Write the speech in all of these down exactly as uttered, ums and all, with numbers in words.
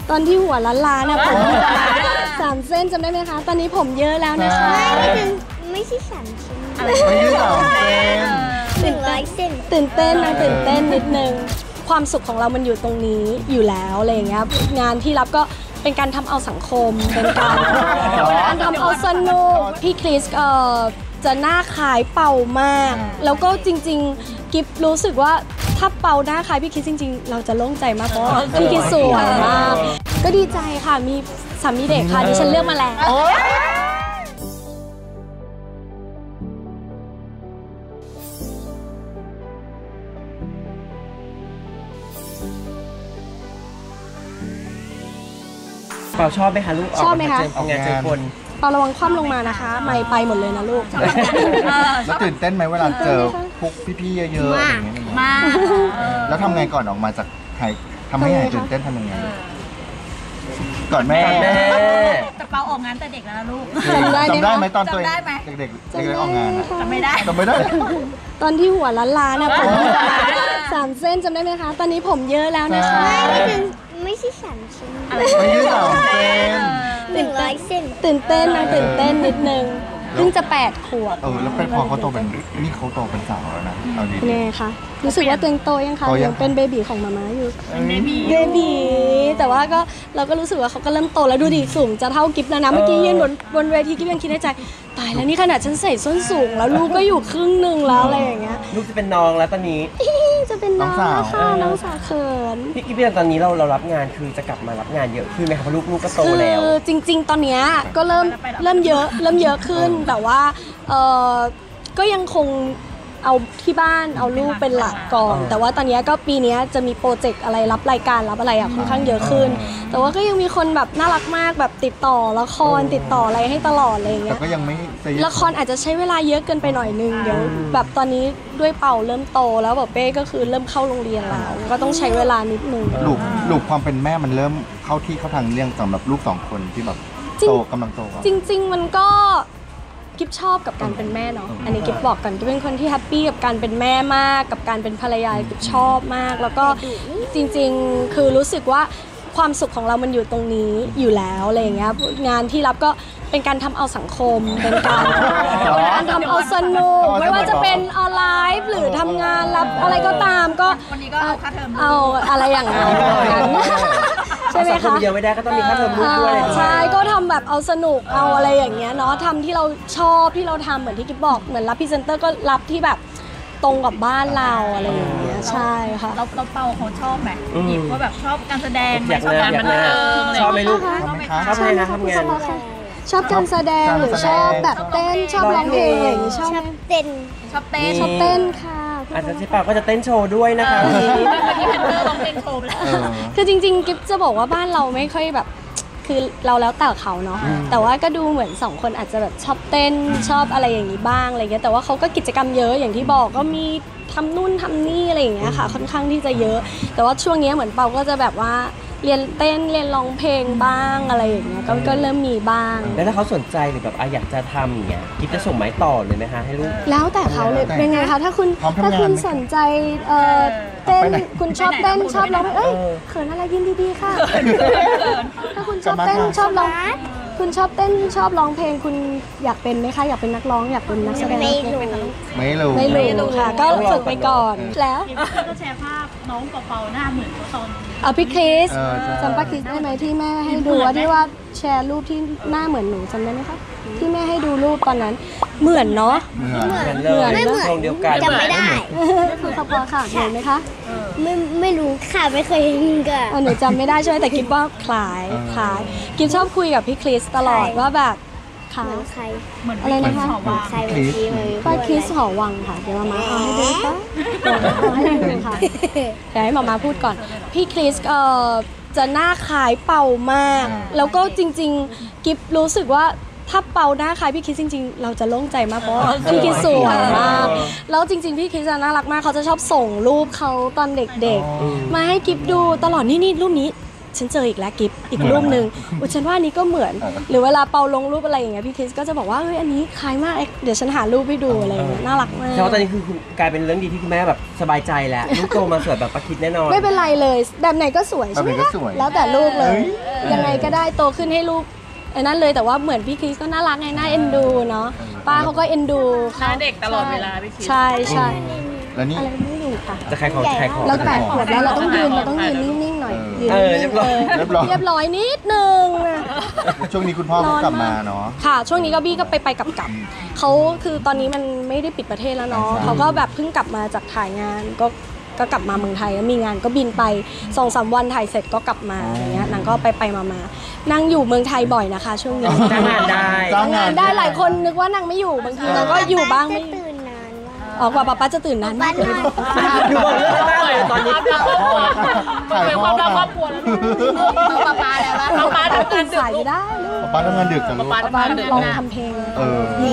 ตอนที่หัวล้านๆนะผมสามเส้นจำได้ไหมคะตอนนี้ผมเยอะแล้วนะคะไม่ใช่สามเส้นไม่ใช่สามเส้นหนึ่งร้อยเส้นตื่นเต้นนะตื่นเต้นนิดนึงความสุขของเรามันอยู่ตรงนี้อยู่แล้วอะไรอย่างเงี้ยงานที่รับก็เป็นการทำเอาสังคมเป็นการการทำเอาสนุกพี่คริสเอ่อจะหน้าขายเป่ามากแล้วก็จริงๆกิฟรู้สึกว่าถ้าเป่าหน้าขายพี่คริสจริงๆเราจะโล่งใจมากเพราะพี่คริสสวยมากก็ดีใจค่ะมีสามีเด็กค่ะดิฉันเลือกมาแล้วเปาชอบไหมคะลูกชอบไหมคะออกงานเจอคนเปาระวังคว่ำลงมานะคะไม่ไปหมดเลยนะลูกแล้วตื่นเต้นไหมเวลาเจอพวกพี่ๆเยอะๆอย่างเงี้ยมากแล้วทำไงก่อนออกมาจากหายทำให้หายตื่นเต้นทำยังไงก่อนแม่แต่เปาออกงานแต่เด็กแล้วนะลูกจำได้ไหมตอนตัวเด็กๆเด็กๆออกงานจำไม่ได้จำไม่ได้ตอนที่หัวล้านๆนะผมสามเส้นจำได้ไหมคะตอนนี้ผมเยอะแล้วนะคะไม่ใช่สามเส้นไม่ใช่สามเส้นหนึ่งร้อยเส้นตื่นเต้นนะตื่นเต้นนิดนึงเพิ่งจะแปดขวบเออแล้วเป็นพอเขาโตเป็นนี่เขาโตเป็นสาวแล้วนะเอาดีๆเนี่ยค่ะรู้สึกว่าตัวเองโตยังคะยังเป็นเบบีของมาม่าอยู่เบบีเบบีแต่ว่าก็เราก็รู้สึกว่าเขาก็เริ่มโตแล้วดูดิสูงจะเท่ากิฟแล้วนะเมื่อกี้ยืนบนบนเวทีกิฟยังคิดในใจตายแล้วนี่ขนาดฉันใส่ส้นสูงแล้วลูกก็อยู่ครึ่งหนึ่งแล้วอะไรอย่างเงี้ยลูกจะเป็นน้องแล้วตอนนี้จะเป็นน้องค่ะน้องสาวเขินพี่กิ๊ฟตอนนี้เราเรารับงานคือจะกลับมารับงานเยอะขึ้นไหมคะเพราะลูกลูกก็โตแล้วคือจริงๆตอนนี้ก็เริ่มเริ่มเยอะเริ่มเยอะขึ้นแต่ว่าเออก็ยังคงเอาที่บ้านเอาลูกเป็นหลักก่อนแต่ว่าตอนนี้ก็ปีนี้จะมีโปรเจกต์อะไรรับรายการรับอะไรอะค่อนข้างเยอะขึ้นแต่ว่าก็ยังมีคนแบบน่ารักมากแบบติดต่อละครติดต่ออะไรให้ตลอดอะไรอย่างเงี้ยแต่ก็ยังไม่ละครอาจจะใช้เวลาเยอะเกินไปหน่อยนึงเดี๋ยวแบบตอนนี้ด้วยเป่าเริ่มโตแล้วแบบเป้ก็คือเริ่มเข้าโรงเรียนแล้วก็ต้องใช้เวลานิดนึงลูกลูกความเป็นแม่มันเริ่มเข้าที่เข้าทางเรื่องสำหรับลูกสองคนที่แบบโตกำลังโตจริงๆมันก็กิฟชอบกับการเป็นแม่เนาะอันนี้กิฟบอกกันกิฟเป็นคนที่แฮปปี้กับการเป็นแม่มากกับการเป็นภรรยากิฟชอบมากแล้วก็จริงๆคือรู้สึกว่าความสุขของเรามันอยู่ตรงนี้อยู่แล้วอะไรอย่างเงี้ยงานที่รับก็เป็นการทำเอาสังคมเป็นการการทำเอาสนุกไม่ว่าจะเป็นออนไลน์หรือทำงานรับอะไรก็ตามก็วันนี้ก็เอาค่าเทอมเอาอะไรอย่างเงี้ยใช่ไหมคะเยอะไม่ได้ก็ต้องมีค่าเทอมลูกด้วยใช่ก็ทำแบบเอาสนุกเอาอะไรอย่างเงี้ยเนาะทำที่เราชอบที่เราทำเหมือนที่กิ๊บบอกเหมือนรับพรีเซนเตอร์ก็รับที่แบบตรงกับบ้านเราอะไรอย่างเงี้ยใช่ค่ะเราเราเปาเขาชอบไหมหยิบว่าแบบชอบการแสดงชอบการบันเทิงชอบไหมลูกชอบไหมนะทำงานชอบการแสดงหรือชอบแบบเต้นชอบร้องเพลงอย่างนี้ชอบเต้นชอบเต้นชอบเต้นค่ะอาจจะใช่ป่ะก็จะเต้นโชว์ด้วยนะคะวันนี้วันนี้เป็นเรื่องร้องเพลงโชว์แล้วคือจริงๆกิ๊บจะบอกว่าบ้านเราไม่ค่อยแบบคือเราแล้วแต่เขาเนาะแต่ว่าก็ดูเหมือนสองคนอาจจะแบบชอบเต้นชอบอะไรอย่างนี้บ้างอะไรเงี้ยแต่ว่าเขาก็กิจกรรมเยอะอย่างที่บอกก็มีทำนู่นทำนี่อะไรอย่างเงี้ยค่ะค่อนข้างที่จะเยอะแต่ว่าช่วงนี้เหมือนเปาก็จะแบบว่าเรียนเต้นเรียนร้องเพลงบ้างอะไรอย่างเงี้ยก็ก็เริ่มมีบ้างแล้วถ้าเขาสนใจหรือแบบอยากจะทำอย่างเงี้ยกิ๊บจะส่งไม้ต่อเลยไหมคะให้ลูกแล้วแต่เขาเลยเป็นไงคะถ้าคุณถ้าคุณสนใจเอ่อเต้นคุณชอบเต้นชอบร้องเอ้ยเขินอะไรยินดีๆค่ะถ้าคุณชอบเต้นชอบร้องคุณชอบเต้นชอบร้องเพลงคุณอยากเป็นไหมคะอยากเป็นนักร้องอยากเป็นนักแสดงไม่รู้ไม่รู้ไม่รู้ค่ะก็ฝึกไปก่อนแล้วก็แชร์ภาพน้องเปาๆหน้าเหมือนตอนเอาพี่คริสจำป้าคริสได้ไหมที่แม่ให้ดูว่าที่ว่าแชร์รูปที่หน้าเหมือนหนูจำได้ไหมคะที่แม่ให้ดูรูปตอนนั้นเหมือนเนาะเหมือนเลยไม่เหมือนเดียวกันจำไม่ได้คือสปอร์ค่ะเห็นไหมคะไม่ไม่รู้ค่ะไม่เคยเห็นกันหนูจำไม่ได้ใช่ไหมแต่กิ๊บว่าคล้ายคล้ายกิ๊บชอบคุยกับพี่คริสตลอดว่าแบบค่ะใครเหมือนอะไรนะคะใครเมื่อกี้เลยป้าคริสหอวังค่ะเดี๋ยวมามาเอาให้ดูค่ะเอาให้ดูค่ะเดี๋ยวให้มามาพูดก่อนพี่คริสเอ่อจะหน้าขายเป่ามากแล้วก็จริงๆกิ๊บรู้สึกว่าถ้าเป่าหน้าคล้ายพี่คริสจริงๆเราจะโล่งใจมากเพราะพี่คริสสวยมากแล้วจริงๆพี่คริสน่ารักมากเขาจะชอบส่งรูปเขาตอนเด็กๆมาให้กิ๊บดูตลอดนี่นี่รูปนี้ฉันเจออีกแล้วกิฟอีกรูปหนึ่งอุยฉันว่าอันนี้ก็เหมือนหรือเวลาเปาลงรูปอะไรอย่างเงี้ยพี่คริสก็จะบอกว่าเฮ้ยอันนี้คล้ายมากเดี๋ยวฉันหารูปให้ดูอะไรอย่างเงี้ยน่ารักมากแต่ว่าตอนนี้คือกลายเป็นเรื่องดีที่คุณแม่แบบสบายใจแล้วลูกโตมาสวยแบบป้าคิดแน่นอนไม่เป็นไรเลยแบบไหนก็สวยใช่ไหมแบบไหนก็คะสวยแล้วแต่ลูกเลย ยังไงก็ได้โตขึ้นให้ลูกไอ้นั่นเลยแต่ว่าเหมือนพี่คริสก็น่ารักไงน่าเอ็นดูเนาะป้าเขาก็เอ็นดูหน้าเด็กตลอดเวลาพี่คิดใช่ใช่แล้วนี่อะไรไม่รู้ค่ะจะขายของจะขายของเราแปดขวบแล้วเราต้องยืนเราต้องยืนนิ่งๆหน่อยยืนเออนิ่งเรียบร้อยๆเรียบร้อยเรียบร้อยนิดนึงนะช่วงนี้คุณพ่อเขากลับมาเนาะค่ะ ช่วงนี้ก็บี้ก็ไปไปกลับกลับเขาคือตอนนี้มันไม่ได้ปิดประเทศแล้วเนาะเขาก็แบบเพิ่งกลับมาจากถ่ายงานก็ก็กลับมาเมืองไทยแล้วมีงานก็บินไปสองสามวันถ่ายเสร็จก็กลับมาอะไรเงี้ยนางก็ไปไปมามานั่งอยู่เมืองไทยบ่อยนะคะช่วงนี้จ้างงานได้จ้างงานได้หลายคนนึกว่านางไม่อยู่บางทีนางก็อยู่บ้างไม่จะตื่นนานมากออกกว่าป๊าป๊าจะตื่นนานมากเลยดูบอลเรื่องมากเลยตอนนี้ขายพ่อครอบค่ะครัวแล้วดูป้าป้าแล้วป้าป้าทำงานดึกสายไม่ได้ลูกป้าทำงานดึกจังลูกป้าป๊าป๊าลองทำเพลงเออนี่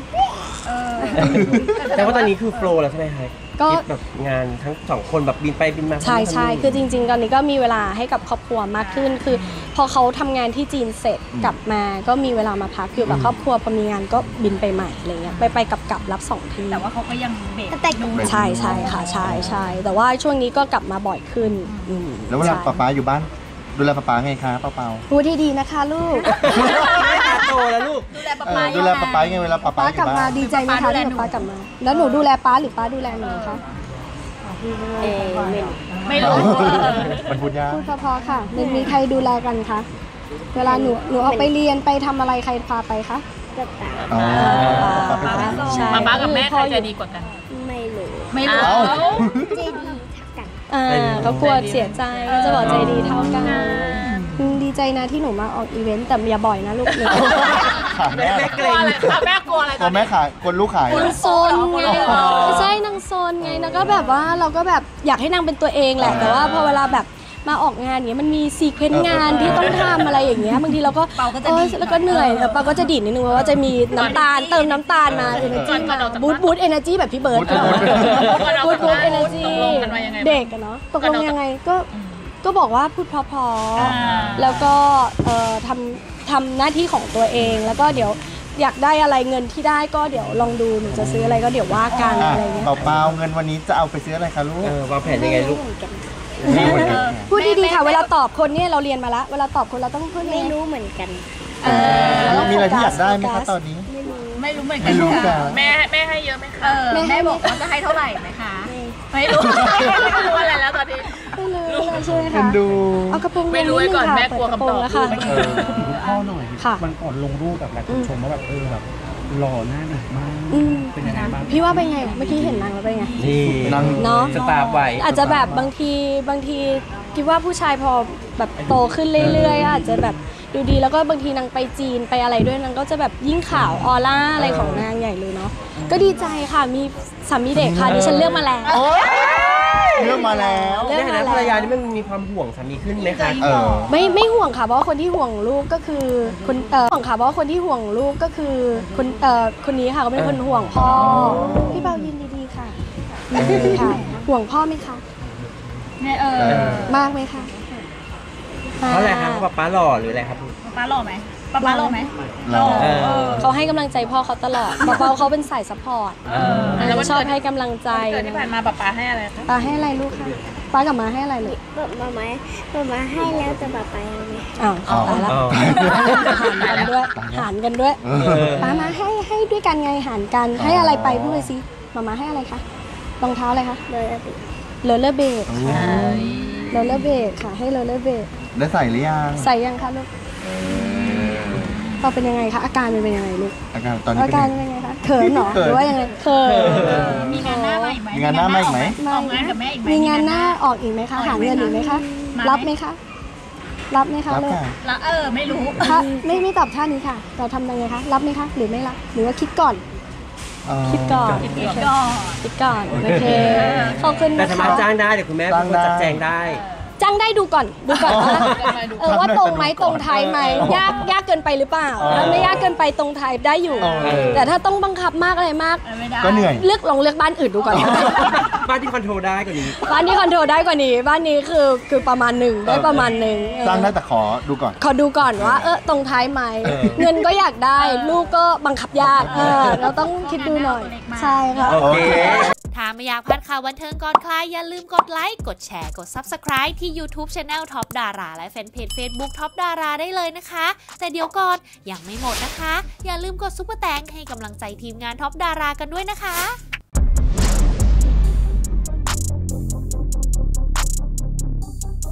แต่ว่าตอนนี้คือโฟล์แล้วใช่ไหมคะก็คิดแบบงานทั้งสองคนแบบบินไปบินมาใช่ใช่คือจริงๆ ตอนนี้ก็มีเวลาให้กับครอบครัวมากขึ้น คือพอเขาทำงานที่จีนเสร็จกลับมาก็มีเวลามาพักอยู่กับครอบครัวพอมีงานก็บินไปใหม่อะไรเงี้ยไปไปกลับกลับรับสองทีแต่ว่าเขาก็ยังเบรกแต่ดูใช่ใช่ค่ะใช่ใช่แต่ว่าช่วงนี้ก็กลับมาบ่อยขึ้นอืมแล้วเวลาใช่ป้าป๊าอยู่บ้านดูแลป้าป๊าไงคะป้าเปาพูดที่ดีนะคะลูกแม่ตาโตแล้วลูกดูแลป้าเอป้าอดูแลป้าป๊าไงเวลาป้าป๊าป้าอกลัยู่บมาบ้านดีใจไหมคะที่ป้ากลับมา แล้วหนูดูแลป้าหรือป้าดูแลหนูคะเออไม่รู้ไม่รู้มันพูดยากพูดเพอๆค่ะมีมีใครดูแลกันคะเวลาหนูหนูออกไปเรียนไปทำอะไรใครพาไปคะก็ตามอ๋อป้าเป็นคนใช่ป้าป้ากับแม่ใครจะดีกว่ากันไม่รู้ไม่รู้เอ้าใจดีทักกันอ่าเขากลัวเสียใจก็จะบอกใจดีเท่ากันอืมดีใจนะที่หนูมาออกอีเวนต์แต่อย่าบ่อยนะลูกหนูขายแม่แม่กลัวอะไรคะแม่กลัวอะไรตัวแม่ขายคนลูกขายนางโซนไงใช่นางโซนไงแล้วก็แบบว่าเราก็แบบอยากให้นางเป็นตัวเองแหละ แต่ว่าพอเวลาแบบมาออกงานอย่างเงี้ยมันมีซีเควนต์งานที่ต้องทำอะไรอย่างเงี้ยบางทีเราก็เออแล้วก็เหนื่อยแต่เปาก็จะดิ่นนิดนึงเพราะว่าจะมีน้ำตาลเติมน้ำตาลมาเอเนอร์จีมาบูทบูทเอเนอร์จีแบบพี่เบิร์ดบูทบูทเอเนอร์จีเด็กอะเนาะตกลงยังไงก็ก็บอกว่าพูดเพอๆแล้วก็เอ่อทำทำหน้าที่ของตัวเองแล้วก็เดี๋ยวอยากได้อะไรเงินที่ได้ก็เดี๋ยวลองดูหนูจะซื้ออะไรก็เดี๋ยวว่ากันอ่ะอะไรเงี้ยเปล่าๆเงินวันนี้จะเอาไปซื้ออะไรคะลูกเออวางแผนยังไงลูกพูดดีๆค่ะเวลาตอบคนเนี่ยเราเรียนมาแล้วเวลาตอบคนเราต้องพูดไม่รู้เหมือนกันเออมีอะไรที่อยากได้ไหมคะตอนนี้ไม่รู้เหมือนกัไม่รู้ค่ะแม่แม่ให้เยอะไหมคะแม่บอกว่าจะให้เท่าไหร่ไหมคะไม่รู้ไม่รู้อะไรแล้วตอนนี้ไม่รู้เลยใช่ไหมเอ็คะนดูเอากระโปรงไม่รู้ไว้ก่อนดงแม่กลัวคำตอบเปิดกระโปรงแล้วค่ะเออคุณพ่อหน่อยค่ะมันก่อนลงรูปแบบหลายคนชมว่าแบบเออแบบหล่อหน้าเด็กมากอืมเป็นยังไงบ้างพี่ว่าเป็นไงเมื่อกี้เห็นนางแล้วเป็นไงนี่นั่งเนาะสตาร์ฟไว้อาจจะแบบบางทีบางทีคิดว่าผู้ชายพอแบบโตขึ้นเรื่อยๆอาจจะแบบดูดีแล้วก็บางทีนางไปจีนไปอะไรด้วยนางก็จะแบบยิ่งขาวออร่าอะไรของนางใหญ่เลยเนาะก็ดีใจค่ะมีสามีเด็กค่ะดิฉันเลือกมาแล้วโอ๊ยเรื่องมาแล้วเลืในอกฐามานะแล้วภรรยานี่มันมีความห่วงสามีขึ้นไหมคะเออไม่ไม่ห่วงค่ะเพราะว่าคนที่ห่วงลูกก็คือคนเอ่อห่วงค่ะเพราะว่าคนที่ห่วงลูกก็คือคนเอ่อคนนี้ค่ะเขาเป็นคนห่วงพ่อพี่เบายืนดีๆค่ะค่ะ ห่วงพ่อไหมคะแม่เออมากไหมคะเพราะอะไรครับเพราะป๊าป๊าหล่อหรืออะไรครับป้าหล่อไหมป้าป้าหล่อไหมหล่อเออเขาให้กำลังใจพ่อเขาตลอดเบาๆเขาเป็นสายซัพพอร์ตเออแล้ววันชอบเกิดให้กำลังใจเกิดที่ผ่านมาป้าป้าให้อะไรคะป้าให้อะไรลูกคะป้ากับมาให้อะไรเลยแบบมาไหมแบบมาให้แล้วจะแบบไปยังไงอ้าวอ๋อตายละอ๋อหารกันด้วยหารกันด้วยเออป้ามาให้ให้ด้วยกันไงหารกันให้อะไรไปพูดเลยสิมามาให้อะไรคะรองเท้าอะไรคะเลยอะพี่โรลเลอร์เบดค่ะโรลเลอร์เบดค่ะให้โรลเลอร์เบดได้ใส่หรือยังใส่ยังคะลูกพอเป็นยังไงคะอาการมันเป็นยังไงลูกอาการตอนนี้อาเป็นการยังไงเป็นยังไงคะเขินเหรอเขินหรือว่ายังไงเขินมีงานหน้ามาอีกไหมมีงานหน้ามาอีกไหมออกงานกับแม่อีกไหมมีงานหน้าออกอีกไหมคะหาเงินอีกไหมคะรับไหมคะรับไหมคะรับลูกค่ะแล้วเออไม่รู้ถ้าไม่ไม่ตอบท่านี้ค่ะ เราทำยังไงคะรับไหมคะหรือไม่รับหรือว่าคิดก่อนเออคิดก่อนคิดก่อนคิดก่อนโอเคขอบคุณแต่นะสาคะมารถจ้างได้เดี๋ยวคุณแม่เป็นคนจัดแจงได้จ้างได้ดูก่อนดูก่อนว่าเออว่าตรงไหมตรงไทยไหมยากยากเกินไปหรือเปล่าถ้าไม่ยากเกินไปตรงไทยได้อยู่ แต่ถ้าต้องบังคับมากอะไรมากก็เหนื่อยเลือกลองเลือกบ้านอื่นดูก่อนบ้านที่คอนโทรลได้กว่านี้บ้านที่คอนโทรลได้กว่านี้บ้านนี้คือคือประมาณหนึ่งได้ประมาณหนึ่งจ้างได้แต่ขอดูก่อนขอดูก่อนว่าเออตรงท้ายไหมเงินก็อยากได้ลูกก็บังคับยากเออเราต้องคิดดูหน่อยใช่ค่ะโอเคถ้าไม่อยากพลาดข่าวบันเทิงก่อนใครอย่าลืมกดไลค์ กดแชร์ กด ซับสไครบ์ ที่ YouTube Channel Top Dara และแฟนเพจ Facebook Top Dara ได้เลยนะคะ แต่เดี๋ยวก่อนยังไม่หมดนะคะ อย่าลืมกดซุปเปอร์แตงให้กำลังใจทีมงาน Top Dara กันด้วยนะคะ